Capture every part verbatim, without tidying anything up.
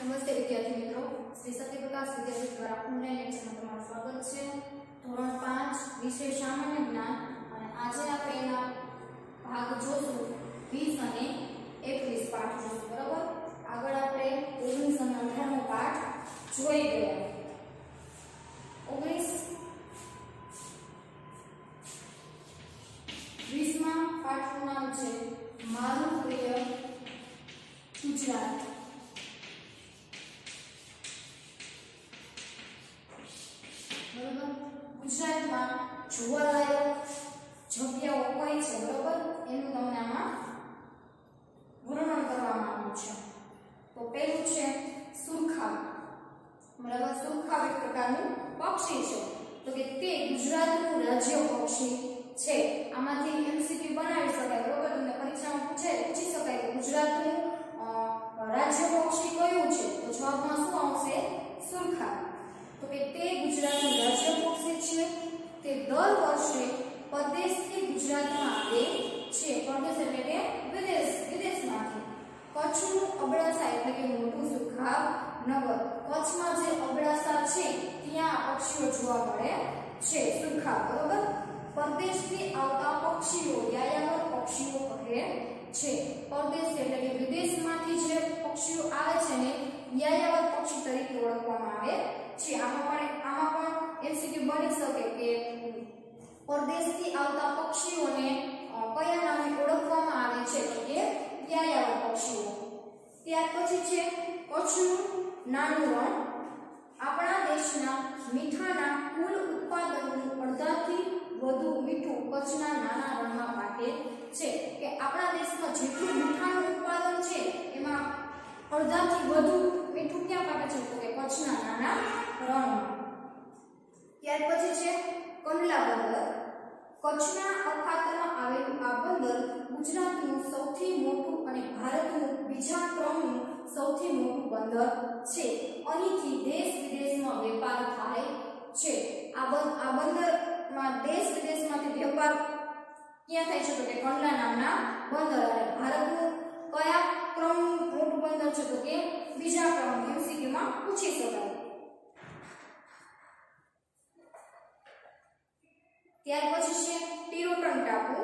નમસ્તે વિદ્યાર્થી મિત્રો, શ્રી સત્યપ્રકાશ વિદ્યાપીઠ દ્વારા ઓનલાઈન લેક્ચરમાં તમારું સ્વાગત છે। ધોરણ પાંચ વિષય સામાન્ય જ્ઞાન અને આજે આપણે એના ભાગ જોશું વીસ અને એકવીસ પાઠ જોશું, બરાબર। આગળ આપણે ઓગણીસ અને અઢાર નો પાઠ જોઈ ગયા। ઓગણીસ વીસ માં પાઠનું નામ છે મારું પ્રિય ગુજરાત। ગુજરાતમાં જોવાલાયક જગ્યાઓ કઈ છે, બરોબર, એનું તમને આમાં વર્ણન કરવામાં આવ્યું છે। તો પહેલું છે સુરખાબ, બરાબર। સુરખાબ એક પ્રકારનું પક્ષી છે, તો કે તે ગુજરાતનું રાજ્ય પક્ષી છે। આમાંથી એમસીક્યુ બનાવી શકાય, બરોબર, તમને પરીક્ષામાં પૂછાય પૂછી શકાય કે ગુજરાતનું રાજ્ય પક્ષી કયું છે, તો જવાબમાં શું આવશે? સુરખાબ। તો કે તે ગુજરાતનું રાજ્ય પક્ષી છે। તે દર વર્ષે પરદેશથી ગુજરાતમાં આવે છે। પરદેશ એટલે કે વિદેશ, વિદેશમાંથી। કચ્છનું અબડાસા એટલે કે મોટું સુરખાબ નગર, કચ્છમાં જે અબડાસા છે ત્યાં પક્ષીઓ જોવા મળે છે, સુરખાબ, બરોબર। પરદેશથી આવતા પક્ષીઓ યાયાવર પક્ષીઓ કહે છે। પરદેશ એટલે કે વિદેશમાંથી જે પક્ષીઓ આવે છે ને યાયાવર પક્ષી તરીકે ઓળખવામાં આવે છે। આમાં પણ આમાં પણ એમસીક્યુ બની શકે કે પરદેશથી આવતા પક્ષીઓને કયા નામે ઓળખવામાં આવે છે, તો કે યાયાવર પક્ષીઓ। ત્યાર પછી છે કચ્છનું નાનું રણ। આપણા દેશના મીઠાના કુલ ઉત્પાદનનું અડધાથી વધુ મીઠું કચ્છના નાના રણમાં પાકે છે। કે આપણા દેશમાં જેટલું મીઠાનું ઉત્પાદન છે એમાં અડધાથી વધુ મીઠું ક્યાં પાકે છે, તો કે કચ્છના નાના રણમાં। ત્યાર પછી છે કંડલા બંદર। કચ્છના અખાતમાં આવેલું આ બંદર ગુજરાતનું સૌથી મોટું અને ભારતનું બીજા ક્રમનું સૌથી મોટું બંદર છે। અહીંથી દેશ વિદેશમાં વેપાર થાય છે। આ આ બંદરમાં દેશ વિદેશમાંથી વેપાર ક્યાં થાય છે, તો કે કંડલા નામના બંદર। અને ભારતનું કયા ક્રમનું મોટું બંદર છે, તો કે બીજા ક્રમનું, એમસીક્યુમાં પૂછી શકાય। ત્યાર પછી છે ટિરોટન ટાપુ।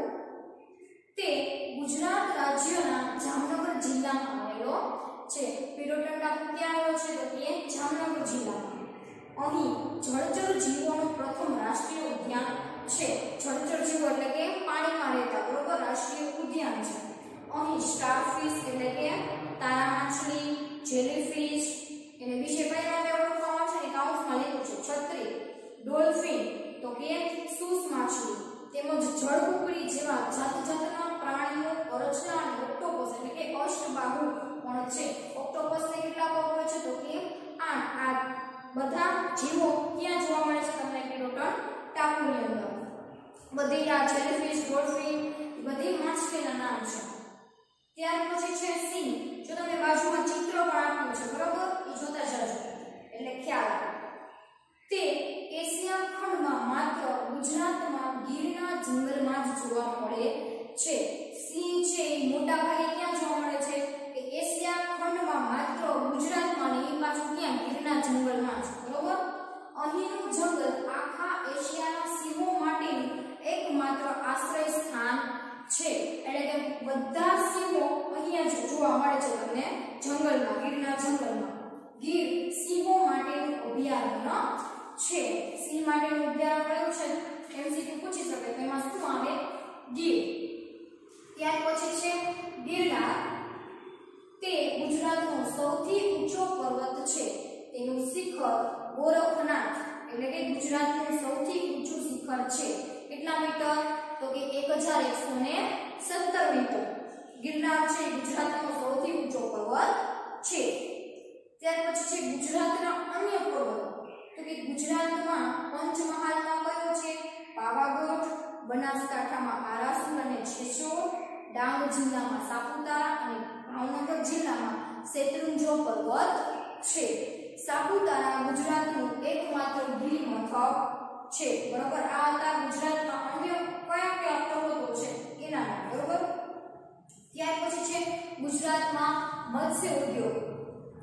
તે ગુજરાત રાજ્યના જામનગર જિલ્લામાં આવેલો છે। ટિરોટન ટાપુ ક્યાં આવેલો છે, તો કે જામનગર જિલ્લામાં। અહીં જળચર જીવોનું પ્રથમ રાષ્ટ્રીય ઉદ્યાન છે। જળચર જીવો એટલે કે પાણીમાં રહેતા, બરોબર, રાષ્ટ્રીય ઉદ્યાન છે। અહીં સ્ટારફિશ એટલે કે તારા માછલી, જેલીફિશ એને વિશે કઈ નામે ઓળખવામાં આવે છે, કાઉન્સમાં લીધું છે છત્રી, ડોલ્ફિન તો કે સૂસ માછલી, તેમજ જળકુકડી જેવા જાત જાતના પ્રાણીઓ, કરચલા અને ઓક્ટોપસ એટલે કે અષ્ટબાહુ પણ છે। ઓક્ટોપસને કેટલા પગ હોય છે, તો કે આઠ। આ બધા જીવો ક્યાં જોવા મળે છે તમને ટિરોટન ટાપુની અંદર। બધી આ જેલીફિશ, ડોલ્ફિન બધી માછલીના નામ છે। ત્યાર પછી છે સિંહ। જો તમને બાજુમાં ચિત્ર પણ આપ્યું છે, બરોબર, એ જોતા જજો એટલે ખ્યાલ આવે। તે એશિયા ખંડમાં માત્ર ગુજરાતમાં ગીરના જંગલમાં જ જોવા મળે છે। સિંહ છે એ મોટા ભાગે ક્યાં જોવા મળે છે, કે એશિયા ખંડમાં માત્ર ગુજરાતમાં ને એ પાછું ક્યાં ગીરના જંગલમાં છે, બરોબર। અહીંનું જંગલ આખા એશિયાના સિંહો માટેનું એકમાત્ર આશ્રય સ્થાન છે। એટલે કે બધા સિંહો અહીંયા જ જોવા મળે છે તમને જંગલમાં, ગીરના જંગલમાં। ગીર સિંહો માટેનું અભયારણ્ય છે। સિંહ માટેનું અભયારણ્ય કયું છે, એમસીક્યુ પૂછી શકે, તો એમાં શું આવે? ગીર। ત્યાર પછી છે ગિરનાર। તે ગુજરાતનો સૌથી ઊંચો પર્વત છે। તેનું શિખર ગોરખનાથ એટલે કે ગુજરાતનું સૌથી ઊંચું શિખર છે। કેટલા મીટર, તો કે એક હજાર એકસો સત્તર મીટર। ગિરનાર છે ગુજરાતનો સૌથી ઊંચો પર્વત છે। ત્યાર પછી છે ગુજરાતના અન્ય પર્વતો। તો કે ગુજરાતમાં પંચમહાલમાં કયો છે? પાવાગઢ, બનાસકાંઠામાં આરાસુર અને જેસોર, ડાંગ જિલ્લામાં સાપુતારા અને ભાવનગર જિલ્લામાં શેત્રુંજય પર્વત છે। સાપુતારા ગુજરાતનું એકમાત્ર ગિરિમથક છે, બરોબર। આ હતા ગુજરાતમાં અન્ય કયા કયા પર્વતો છે એના નામ, બરોબર। ત્યાર પછી છે ગુજરાતમાં મત્સ્ય ઉદ્યોગ।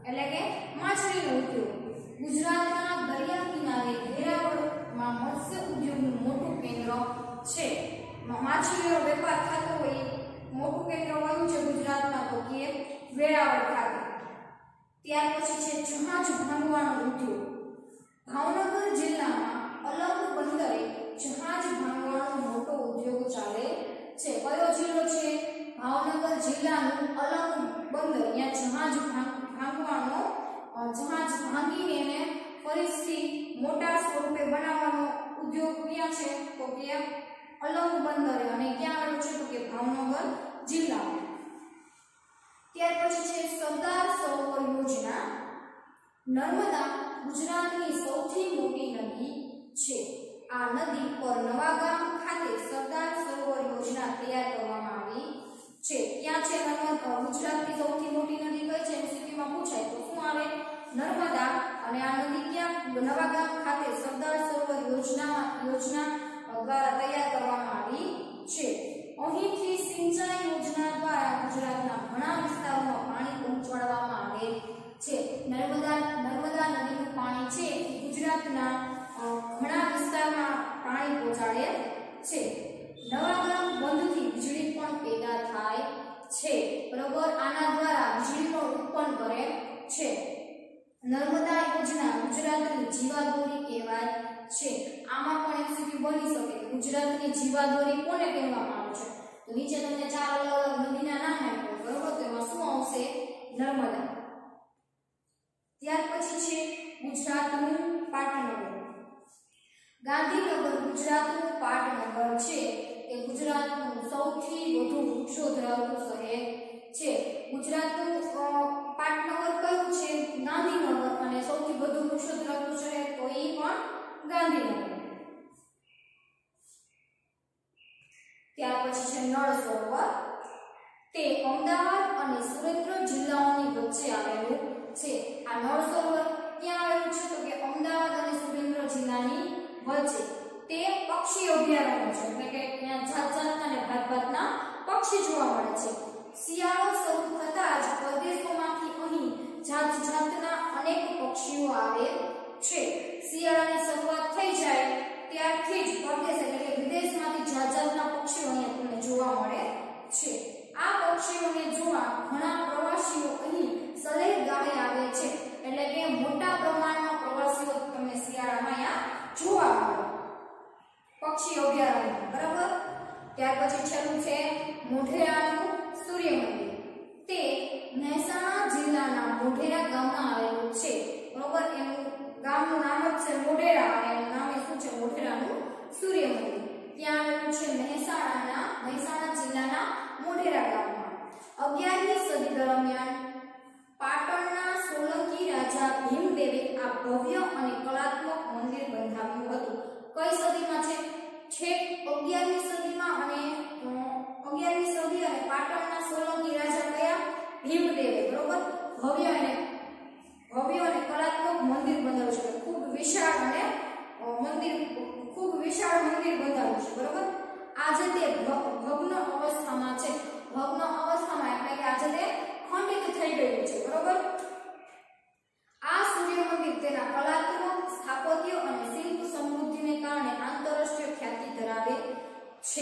એટલે કે માછલીનો ઉદ્યોગ. ગુજરાતના દરિયા કિનારે વેરાવળમાં મત્સ્ય ઉદ્યોગનું મોટું કેન્દ્ર છે. માછલીનો વેપાર થતો હોય મોટું કેન્દ્ર કયું છે ગુજરાતમાં? તો કે વેરાવળ ખાતે. ત્યાર પછી છે જહાજ ભાંગવાનો ઉદ્યોગ. ભાવનગર જિલ્લામાં અલંગ બંદરે જહાજ ભાંગવાનો મોટો ઉદ્યોગ ચાલે છે. કયો જિલ્લો છે? ભાવનગર જિલ્લાનું અલંગ બંદર. અહીંયા જહાજ ભાંગવાનો જહાજ ભાંગીને એને ફરીથી મોટા સ્વરૂપે બનાવવાનો ઉદ્યોગ ક્યાં છે? તો કે અલંગ બંદરે. અને ક્યાં આવેલું છે? તો કે ભાવનગર જિલ્લામાં. ત્યાર પછી છે સરદાર સરોવર યોજના. નર્મદા ગુજરાતની સૌથી મોટી નદી છે. આ નદી પર નવાગામ ખાતે સરદાર સરોવર યોજના તૈયાર કરવામાં આવી છે. ક્યાં છે નર્મદા? ગુજરાતની સૌથી મોટી નદી કઈ છે? એમસીક્યુમાં પૂછાય તો શું આવે? નર્મદા. અને આ નદી ક્યાં? નવાગામ ખાતે સરદાર સરોવર યોજના યોજના દ્વારા તૈયાર કરવામાં આવી છે. અહીંથી સિંચાઈ યોજના દ્વારા ગુજરાતના ઘણા વિસ્તારોમાં પાણી પહોંચાડવામાં આવે છે. નર્મદા નર્મદા નદીનું પાણી છે ગુજરાતના ઘણા વિસ્તારમાં પાણી પહોંચાડે છે. નવાગામ બંધથી વીજળી પણ પેદા થાય છે. બરોબર. આના દ્વારા વીજળી પણ ઉત્પન્ન કરે છે. નર્મદા યોજના ગુજરાતની જીવાદોરી કહેવાય છે. આમાં પણ એમસીક્યુ બની શકે. ગુજરાતની જીવાદોરી કોને કહેવામાં આવે છે? તો નીચે તમને ચાર અલગ અલગ નદીના નામ આપ્યા. બરોબર. તો એમાં શું આવશે? નર્મદા. ત્યાર પછી છે ગુજરાતનું પાટનગર. ગાંધીનગર ગુજરાતનું પાટનગર છે. એ ગુજરાતનું સૌથી વધુ વૃક્ષો ધરાવતું શહેર છે. ગુજરાતનું પાટનગર કયું છે? ગાંધીનગર. અને સૌથી વધુ વૃક્ષો ધરાવતું શહેર તો એ પણ ગાંધીનગર. ત્યાર પછી છે નળ સરોવર. તે અમદાવાદ અને સુરેન્દ્ર જિલ્લાઓની વચ્ચે આવેલું છે. આ નળ સરોવર ક્યાં આવેલું છે? તો કે અમદાવાદ અને સુરેન્દ્ર જિલ્લાની વચ્ચે. તે પક્ષી અભયારણ્ય છે. એટલે કે ત્યાં જાત જાતના અને ભાત ભાતના પક્ષી જોવા મળે છે. શિયાળો શરૂ થતાં જ પરદેશોમાંથી અહીં જાત જાતના અનેક પક્ષીઓ આવે છે. શિયાળાની શરૂઆત થઈ જાય ત્યારથી જ પરદેશ એટલે કે વિદેશમાંથી જાત જાતના પક્ષીઓ અહીંયા તમને જોવા મળે છે. આ પક્ષીઓને જોવા ઘણા પ્રવાસીઓ અહીં સહેલગાહે આવે છે. એટલે કે મોટા પ્રમાણમાં પ્રવાસીઓ તમને શિયાળામાં અહીંયા જોવા મળે. પક્ષી અભયારણ્ય. બરાબર. ત્યાર પછી છેલ્લું છે મોઢેરાનું સૂર્ય મંદિર. તે મહેસાણા જિલ્લાના મોઢેરા ગામમાં આવેલું છે. બરોબર. એનું ગામનું નામ જ છે મોઢેરા અને એનું નામ શું છે? મોઢેરાનું સૂર્ય મંદિર. ત્યાં આવેલું છે મહેસાણાના મહેસાણા જિલ્લાના મોઢેરા ગામમાં. અગિયારમી સદી દરમિયાન પાટણના સોલંકી રાજા ભીમદેવે આ ભવ્ય અને કલાત્મક મંદિર બંધાવ્યું હતું. કઈ સદીમાં છે? છેક અગિયારમી સદીમાં. અને અગિયારમી સદી અને પાટણના સોલંકી રાજા કયા? ભીમદેવે. બરોબર. ભવ્ય અને ભવ્ય અને કલાત્મક મંદિર બંધાવ્યું છે. ખૂબ વિશાળ અને મંદિર ખૂબ વિશાળ મંદિર બંધાવ્યું છે. બરોબર. આજે તે ભગ્ન અવસ્થામાં છે. ભગ્ન અવસ્થામાં એટલે કે આજે તે ખંડિત થઈ ગયું છે. બરોબર. આ સૂર્ય મંદિર તેના કલાત્મક સ્થાપત્ય અને શિલ્પ સમૃદ્ધિને કારણે આંતરરાષ્ટ્રીય ખ્યાતિ ધરાવે છે.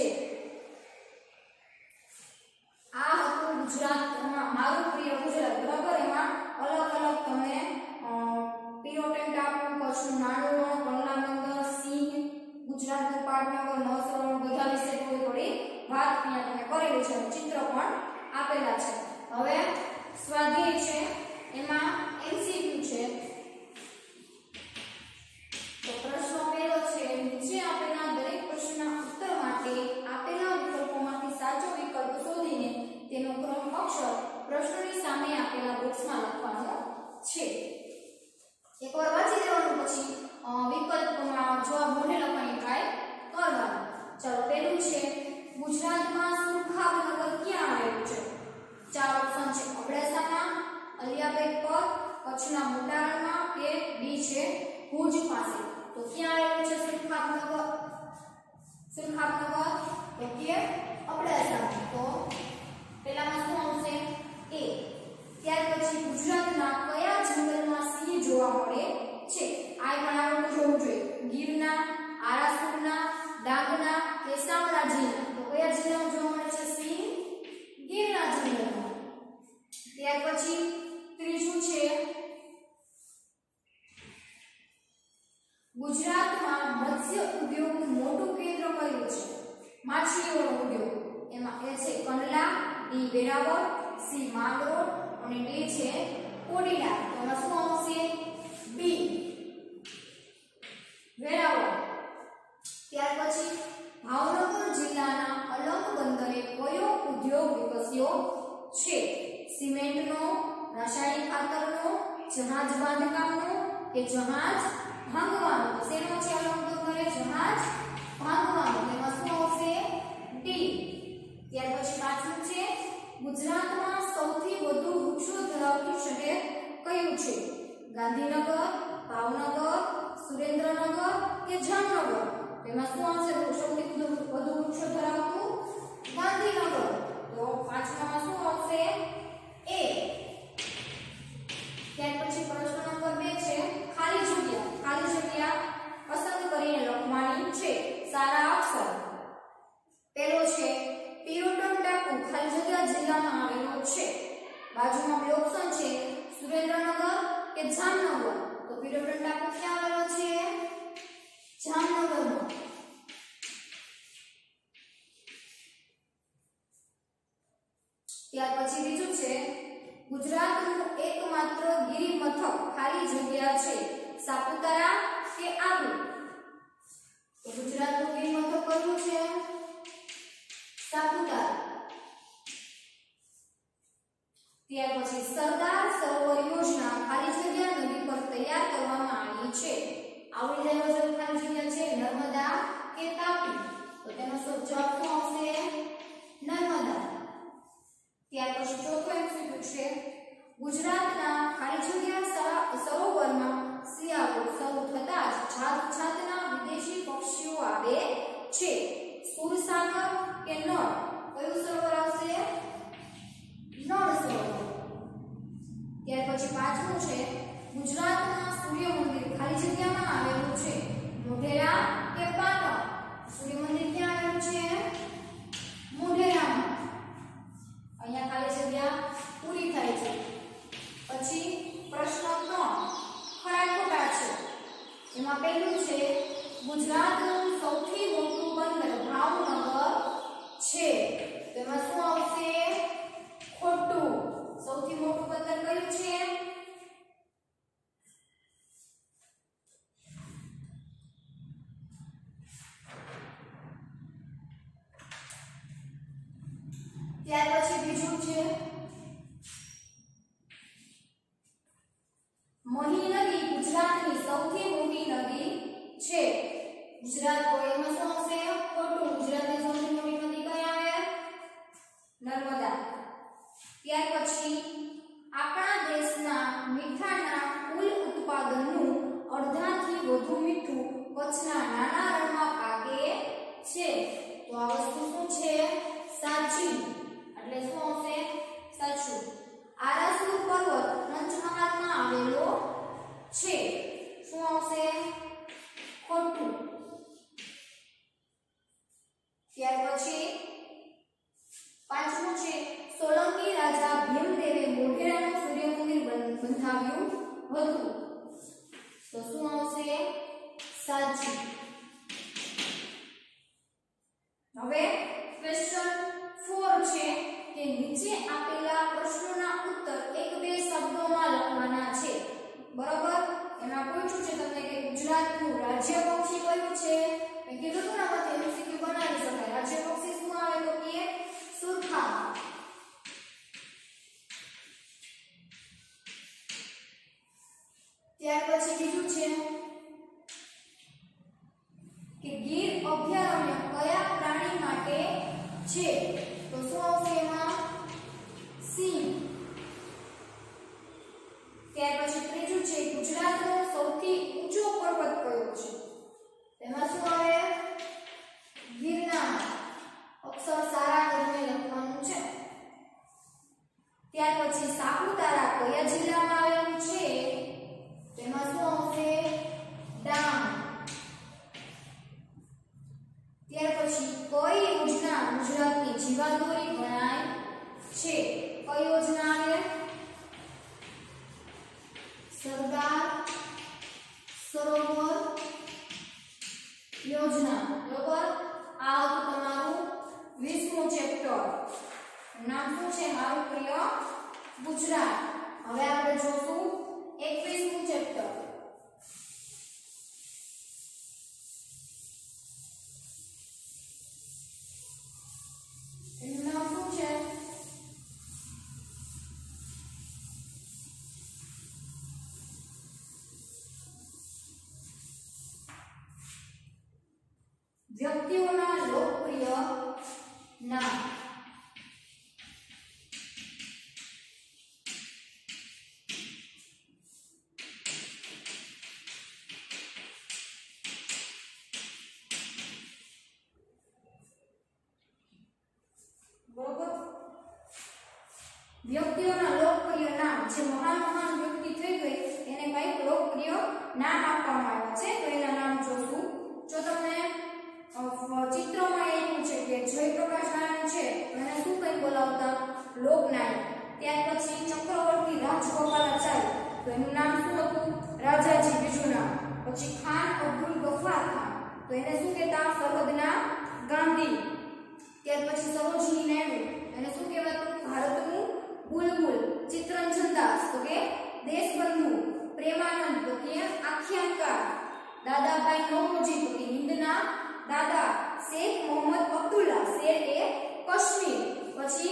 આ હતું ગુજરાતમાં મારું પ્રિય ગુજરાત. બરાબર. એમાં અલગ અલગ તમને પિરોટેન ટાપુ, કચ્છનું નાનું રણ, કંડલા બંદર, સિંહ, ગુજરાતનું પાટનગર, નળ સરોવર બધા વિશે થોડી થોડી વાત અહીંયા તમે કરેલી છે. ચિત્ર પણ આપેલા છે. હવે સ્વાધ્યાય છે એમાં એમસીક્યુ છે. તો પ્રશ્ન પહેલો છે નીચે આપેલા દરેક પ્રશ્નના ઉત્તર માટે આપેલા વિકલ્પોમાંથી સાચો વિકલ્પ શોધીને તેનો ક્રમ અક્ષર પ્રશ્નની સામે આપેલા બોક્સમાં લખવાનો છે. એકવાર વાંચી લેવાનું પછી વિકલ્પમાં જવાબ મોઢે લખવાની ટ્રાય કરવાનો. ચાલો પહેલું છે ગુજરાતમાં સુરખાબનગર ક્યાં આવેલું છે? ચાર ઓપ્શન છે. અબડાસામાં, અલિયાબેટ પર, કચ્છના મોટા રણમાં કે બી છે ભુજ પાસે. તો ક્યાં આવેલું છે સુરખાબનગર? સુરખાબનગર તો કે અબડાસામાં. તો પહેલામાં શું આવશે? એ. ત્યાર પછી ગુજરાતના કયા માછલીઓનો ઉદ્યોગ એમાં એ છે કંડલા, ડી વેરાવળ, સી માંગરોળ અને ડી છે કોડીનાર. તો એમાં શું આવશે? બી વેરાવળ. ત્યાર પછી ભાવનગર જિલ્લાના અલંગ બંદરે કયો ઉદ્યોગ વિકસ્યો છે? સિમેન્ટનો, રાસાયણિક ખાતરનો, જહાજ બાંધકામનો કે જહાજ ભાંગવાનો? તો શેનો છે અલંગ બંદરે? જહાજ ભાંગવાનો. એમાં શું આવશે? ડી. ત્યાર પછી પાછું છે ગુજરાતમાં સૌથી વધુ વૃક્ષો ધરાવતું શહેર કયું છે? ગાંધીનગર, ભાવનગર, સુરેન્દ્રનગર કે જામનગર? એમાં શું આવશે? સૌથી વધુ વૃક્ષો ધરાવતું ગાંધીનગર. તો પાંચમામાં શું આવશે? એ. ત્યાર પછી પ્રશ્ન નંબર બે છે ખાલી જગ્યા. ખાલી જગ્યા પસંદ કરીને લખવાની છે સારા અક્ષર. પહેલો છે પિરોટન ટાપુ ખાલી જગ્યા જિલ્લામાં આવેલો છે. બાજુમાં બે ઓપ્શન છે સુરેન્દ્રનગર કે જામનગર. તો પિરોટન ટાપુ ક્યાં આવેલો છે? જામનગરમાં. ત્યાર પછી બીજું છે ગુજરાતનું એકમાત્ર ગિરિમથક ખાલી જગ્યા છે સાપુતારા કે આબુ? તો ગુજરાતનું ગિરિમથક કયું છે? સાપુતારા. ત્યાર પછી સરદાર સરોવર યોજના ખાલી જગ્યા નદી પર તૈયાર કરવામાં આવી છે. આવડી જાય ખાલી જગ્યા છે નર્મદા કે તાપી? તો તેનો જવાબ શું આવશે? નર્મદા. ત્યાર પછી ચોથો એમસીક્યુ છે ગુજરાતના ખાલી જગ્યા સરોવરમાં શિયાળો શરૂ થતાં જ જાત જાતના વિદેશી પક્ષીઓ આવે છે. સુરસાગર કે નળ? કયું સરોવર આવશે? નળ સરોવર. ત્યાર પછી પાંચમું છે ગુજરાતમાં સૂર્ય મંદિર ખાલી જગ્યામાં આવેલું છે મોઢેરા કે પાટણ? સૂર્ય મંદિર ક્યાં આવેલું છે? મોઢેરામાં. અહીંયા ખાલી જગ્યા પૂરી થાય છે. પછી પ્રશ્ન ત્રણ ખરા ખોટા છે. એમાં પહેલું છે ગુજરાતનું સૌથી મોટું બંદર ભાવનગર છે. તો એમાં શું આવશે? ખોટું. સૌથી મોટું બંદર કયું છે? ત્યાર પછી બીજું છે મહી નદી ગુજરાતની સૌથી મોટી નદી છે. ગુજરાત તો એમાં શું આવશે? ખોટું. ગુજરાતની સૌથી મોટી નદી કઈ આવે? નર્મદા. ત્યાર પછી આપણા દેશના મીઠાના કુલ ઉત્પાદનનું અડધાથી વધુ મીઠું કચ્છના નાના રણમાં પાકે છે. તો આ વસ્તુ શું છે? સાચી. એટલે શું આવશે? સાચું. આરાસુર પર્વત પંચમહાલમાં આવેલો છે. શું આવશે? ખોટું. ત્યાર પછી પાંચમું છે સોલંકી રાજા ભીમદેવે મોઢેરાનું સૂર્ય મંદિર બંધાવ્યું હતું. તો શું આવશે? સાચું. હવે ક્વેશ્ચન ચાર છે કે નીચે આપેલા પ્રશ્નોના ઉત્તર એક બે શબ્દોમાં લખવાના છે. બરાબર? એમાં પૂછ્યું છે તમને કે ગુજરાતનું રાજ્ય પક્ષી કયું છે? મેં કીધું હતું ને આપણે એમસીક્યુ બનાવી શકાય. રાજ્ય પક્ષી શું આવે? તો કે સુરખાબ. ત્યાર પછી બીજું છે કે ગીર અભયારણ્ય કયા પ્રાણી માટે છે? તો શું આવશે એમાં? સિંહ. ત્યાર પછી ત્રીજું છે ગુજરાતનો સૌથી ઊંચો પર્વત કયો છે? તેમાં શું આવે? ગિરનાર. અક્ષર સારા કરીને લખવાનું છે. ત્યાર પછી સાપુતારા કયા જિલ્લામાં આવેલું છે? તેમાં શું આવશે? ડાંગ. ત્યાર પછી કઈ યોજના ગુજરાતની જીવાદોરી ગણાય છે? કઈ યોજના આવે? સરદાર સરોવર ગુજરાત. હવે આપણે જોશું એકવીસમું ચેપ્ટર. એનું નામ શું છે? વ્યક્તિઓના લોકપ્રિય નામ. બરોબર. વ્યક્તિઓના લોકપ્રિય નામ, જે મહાન મહાન વ્યક્તિ થઈ ગઈ એને કઈક લોકપ્રિય નામ આપવામાં આવ્યા છે, તો એના નામ જોશું. જો તમને ચિત્રમાં એવું છે કે જયપ્રકાશ નારાયણ છે, તો એને શું કઈ બોલાવતા? લોકનાયક. ત્યાર પછી ચક્રવર્તી રાજગોપાલાચારી, તો એનું નામ શું હતું? રાજાજી, બીજું નામ. પછી ખાન અબ્દુલ ગફાર ખાન, તો એને શું કહેતા? સરહદના ગાંધી. ત્યાર પછી સરોજિની નાયડુ, એને શું કહેવાતું? ભારતનું બુલબુલ. ચિત્તરંજન દાસ, તો કે દેશબંધુ. પ્રેમાનંદ, તો કે આખ્યાનકાર. દાદાભાઈ નવરોજી, તો કે હિન્દના દાદા. શેખ મોહમ્મદ અબ્દુલ્લા, શેર એ કાશ્મીર. પછી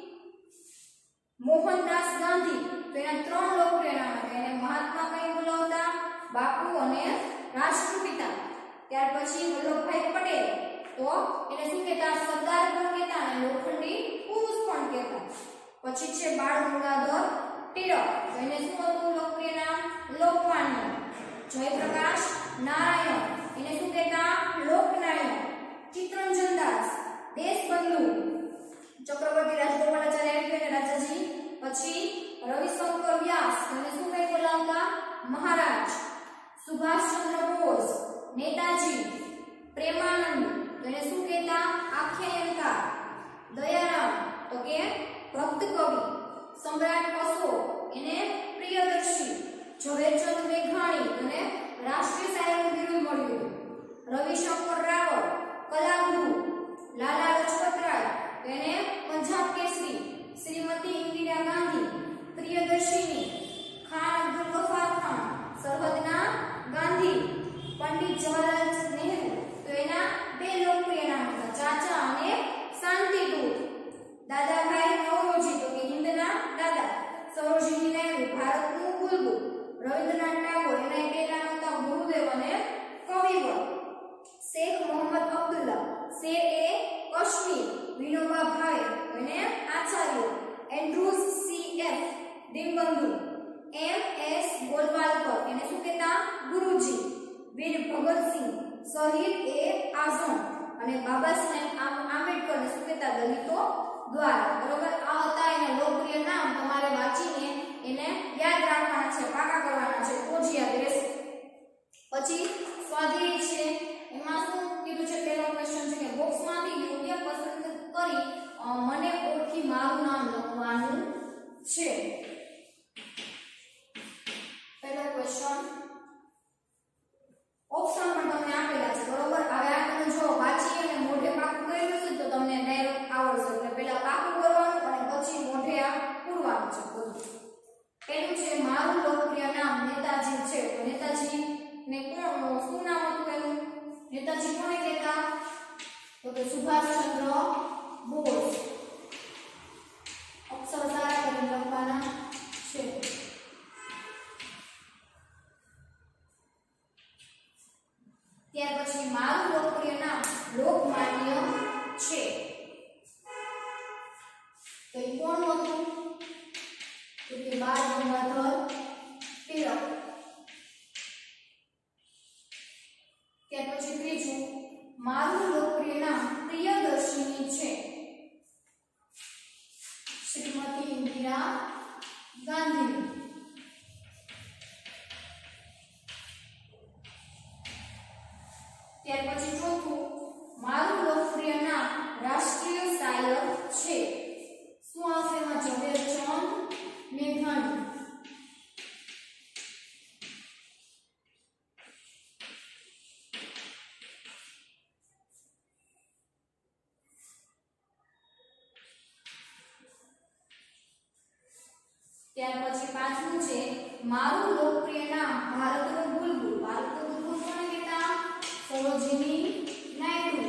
મોહનદાસ ગાંધી, તો એના ત્રણ લોકપ્રિય નામ હતા. એને મહાત્મા કઈ બોલાવતા? બાપુ અને રાષ્ટ્રપિતા. ત્યાર પછી વલ્લભભાઈ પટેલ, તો એને શું કહેતા? સરદાર પણ કહેતા અને લોખંડી પુરુષ પણ કહેતા. પછી છે બાળ ગંગાધર ટિળક, તો એને શું હતું લોકપ્રિય નામ? લોકમાન્ય. જયપ્રકાશ નારાયણ, એને શું કહેતા? લોકનાયક. ચિત્તરંજન દાસ, દેશબંધુ. ચક્રવર્તી રાજગોપાલાચારી આવી ગયા, રાજાજી. પછી રવિશંકર વ્યાસ, એને શું કઈ બોલાવતા? મહારાજ. સુભાષચંદ્ર બોઝ, નેતાજી. પ્રેમાનંદ, તો એને શું કહેતા? આખ્યાયનકાર. દયારામ, તો કે ભક્ત કવિ. સમ્રાટ અશોક, એને પ્રિયદર્શી. ઝવેરચંદ મેઘાણી, અને રાષ્ટ્રીય શાયરનું બિરુદ મળ્યું. રવિશંકર રાવળ, કલાગુરુ. લાલા લજપત રાય, તો એને પંજાબ કેસરી. શ્રીમતી ઇન્દિરા ગાંધી, પ્રિયદર્શિની. ખાન અબ્દુલ ગફાર ખાન, સરહદના ગાંધી. પંડિત જવાહરલાલ નહેરુ, તો એના બે લોકપ્રિય નામ હતા, ચાચા અને શાંતિદૂત. દાદાભાઈ નવરોજી, તો કે હિન્દના દાદા. સરોજિની નાયડુ, ભારતનું બુલબુલ. રવિન્દ્રનાથ ટાગોર, એના બે નામ હતા, ગુરુદેવ અને કવિવર. શેખ મોહમ્મદ અબ્દુલ્લા, શેર એ કાશ્મીર. વિનોબા ભાવે, એને Acharya. Andrews C F Deenbandhu. M S Golwalkar, એને શું કહેતા? ગુરુજી. વીર ભગતસિંહ, શહીદ એ આઝમ. અને બાબા સાહેબ આંબેડકર, ને શું કહેતા? દલિતો દ્વારા. બરોબર. આ હતા એના લોકપ્રિય નામ. તમારે વાંચીને એને યાદ રાખવાના છે, પાકા કરવાના છે, તો જ યાદ રહેશે. પછી સ્વાધ્યાય છે, એમાં શું કીધું છે? પહેલો ક્વેશ્ચન છે કે બોક્સમાંથી યોગ્ય પસંદ કરી મને ઓળખી મારું નામ લખવાનું છે. પહેલો ક્વેશ્ચન ઓપ્શન પણ તમને આપેલા છે. બરોબર. હવે આ તમે જો વાંચી અને મોઢે પાકું કરેલું છે તો તમને ડાયરેક્ટ આવડશે. એટલે પહેલા પાકું કરવાનું અને પછી મોઢે આ પૂરવાનું છે બધું. પેલું છે મારું લોકપ્રિય નામ નેતાજી છે. તો નેતાજી ને કોણ શું નામ હતું એનું? નેતાજી કોને કહેતા? તો કે સુભાષચંદ્ર બોઝ. અક્ષર સારા કરીને લખવાના છે. ત્યાર પછી મારું લોકપ્રિય નામ લોકમાન્ય છે. તો એ કોણ હતું? તો કે બાળ ગંગાધર ટિળક. ત્યાર પછી ત્રીજું મારું લોકપ્રિય નામ પ્રિયદર્શિની છે. શ્રીમતી ઇન્દિરા ગાંધી. ત્યાર પછી ચોથું મારું લોકપ્રિય નામ રાષ્ટ્રીય શાયર છે. શું આવશે એમાં? ઝવેરચંદ મેઘાણી. ત્યાર પછી પાંચમું છે મારું લોકપ્રિય નામ ભારતનું બુલબુલ. ભારતનું બુલબુલ કોને કહેતા? સરોજિની નાયડુ.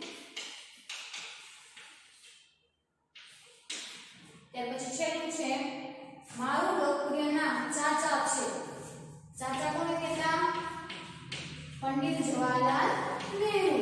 ત્યાર પછી છેલ્લું છે મારું લોકપ્રિય નામ ચાચા છે. ચાચા કોને કહેતા? પંડિત જવાહરલાલ નહેરુ.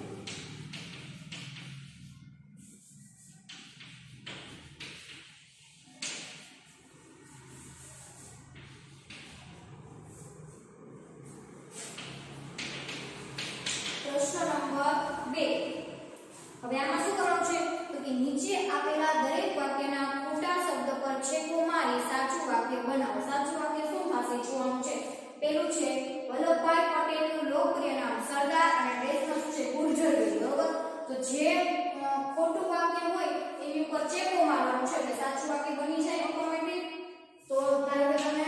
પ્રશ્ન નંબર બે. હવે આમાં શું કરવાનું છે તો કે નીચે આપેલા દરેક વાક્યના ખોટા શબ્દ પર છેકો મારી સાચું વાક્ય બનાવો. સાચું વાક્ય શું થશે જોવાનું છે. પેલું છે વલ્લભભાઈ પટેલનું લોકપ્રિય નામ સરદાર અને દેશમાં શું છે ગુર્જર. બરોબર. તો જે ખોટું વાક્ય હોય એની ઉપર ચેકો મારવાનું છે એટલે સાચું વાક્ય બની જાય ઓટોમેટિક. તો ધારો કે તમે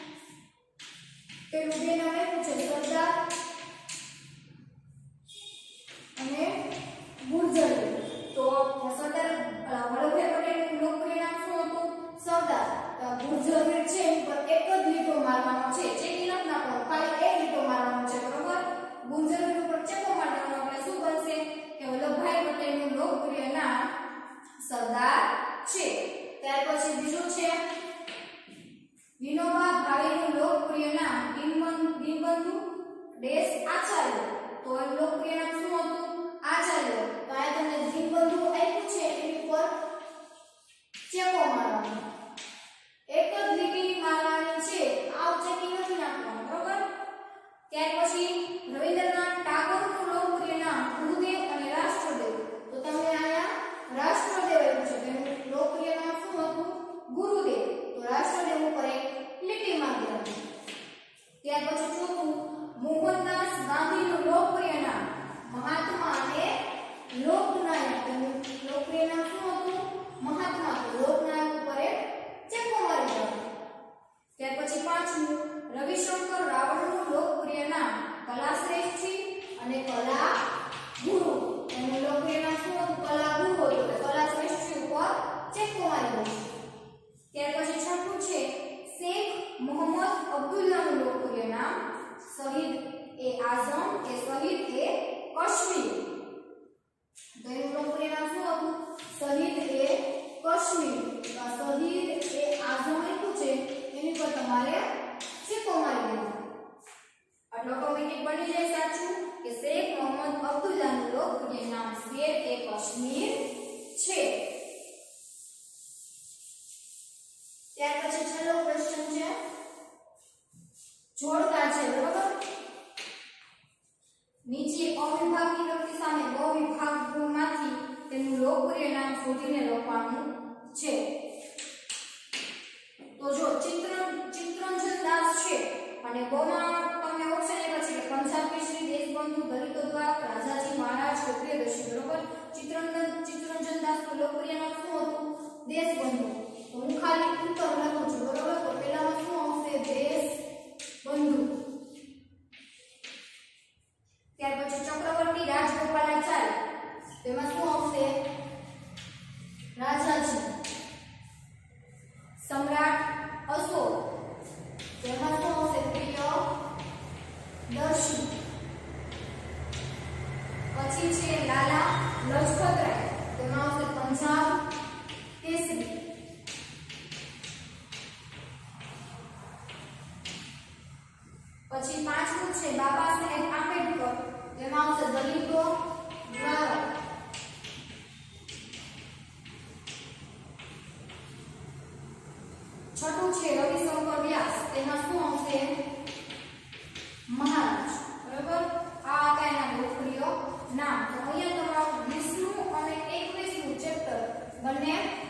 પેલું બે નામ આપ્યું છે સરદાર અને ગુર્જર. તો સરદાર વલ્લભભાઈ પટેલનું લોકપ્રિય નામ શું હતું? સરદાર. ગુર્જર છે ઉપર એક જ લીટો મારવાનો છે. ચેકી નથી નાખવાનો, ખાલી એક લીટો મારવાનો છે. બરોબર. ગુર્જર ઉપર ચેકો મારવાનો એટલે શું બનશે કે વલ્લભભાઈ પટેલનું લોકપ્રિય નામ સરદાર છે. ત્યાર પછી બીજું છે વિનોબા ભાવેનું લોકપ્રિય નામ દીનબંધુ દેશ આચાર્ય. તો એનું લોકપ્રિય નામ શું હતું? આચાર્ય. તો આ તમને દીનબંધુ આપ્યું છે એની ઉપર ચેકો મારવાનો. એક જ લીટી મારવાની છે. આવ ચેકી નથી નાખવાનું. બરોબર. ત્યાર પછી રવિન્દ્રનાથ ટાગોરનું લોકપ્રિય નામ ગુરુદેવ અને રાષ્ટ્રદેવ. તો તમને આયા રાષ્ટ્રદેવ આપ્યું છે. તેનું લોકપ્રિય નામ શું હતું? ગુરુદેવ. તો રાષ્ટ્રદેવ ઉપર એક લીટી મારી દેવાની. ત્યાર પછી ચોથું મોહનદાસ ગાંધીનું લોકપ્રિય નામ મહાત્મા અને લોકનાયક. તેનું લોકપ્રિય નામ શું હતું? મહાત્મા. લોકનાયક ઉપર એક ચેકો મારી દેવાનો. ત્યાર પછી પાંચમું રવિશંકર રાવળનું લોકપ્રિય નામ કલાશ્રેષ્ઠી અને કલા ગુરુ. એનું લોકપ્રિય નામ શું હતું? કલા ગુરુ હતું. એટલે કલાશ્રેષ્ઠી ઉપર ચેકો મારી દેવાનો. ત્યાર પછી છઠ્ઠું છે શેખ મોહમ્મદ અબ્દુલ્લાનું લોકપ્રિય નામ શહીદ એ આઝમ કે શહીદ એ કાશ્મીર. તો એનું લોકપ્રિય નામ શું હતું? શહીદ એ કાશ્મીર. શહીદ એ આઝમ આપ્યું છે એની પર તમારે ચેકો મારી દેવાનો. એટલે ઓટોમેટિક બની જાય સાચું કે શેખ મોહમ્મદ અબ્દુલ્લાનું લોકપ્રિય નામ શેર એ કાશ્મીર છે. ત્યાર પછી છેલ્લો પ્રશ્ન છે જોડકા છે. બરોબર. નીચે અવિભાગની વ્યક્તિ સામે બહુવિભાગમાંથી તેનું લોકપ્રિય નામ શોધીને લખવાનું છે. તો જો ચિત્ર ચિત્તરંજન દાસ છે અને બહુમાં તમને ઓપ્શન આપ્યા છે કે પંજાબ કેસરી, દેશબંધુ, દલિતો દ્વાર, રાજાજી મહારાજ કે પ્રિયદર્શી. બરોબર. ચિત્તરંજન ચિત્તરંજન દાસનું લોકપ્રિય નામ શું હતું? દેશબંધુ. તો હું ખાલી ઉત્તર લખું છું. બરોબર. તો પહેલામાં શું આવશે? દેશબંધુ. ત્યાર પછી ચક્રવર્તી રાજગોપાલાચારી. તેમાં શું આવશે? રાજાજી. સમ્રાટ અશોક. તેમાં શું આવશે? પ્રિયદર્શી. પછી છે લાલા લજપતરાય. તેમાં આવશે પંજાબ કેસરી. પછી પાંચમું છે બાબા સાહેબ આંબેડકર. તેમાં આવશે દલિતો દ્વારા. છઠ્ઠું છે રવિશંકર વ્યાસ. તેમાં શું આવશે? મહારાજ. બરાબર. આ હતા એના લોકપ્રિય નામ. તો અહીંયા તમારું વીસમું અને એકવીસમું ચેપ્ટર બંને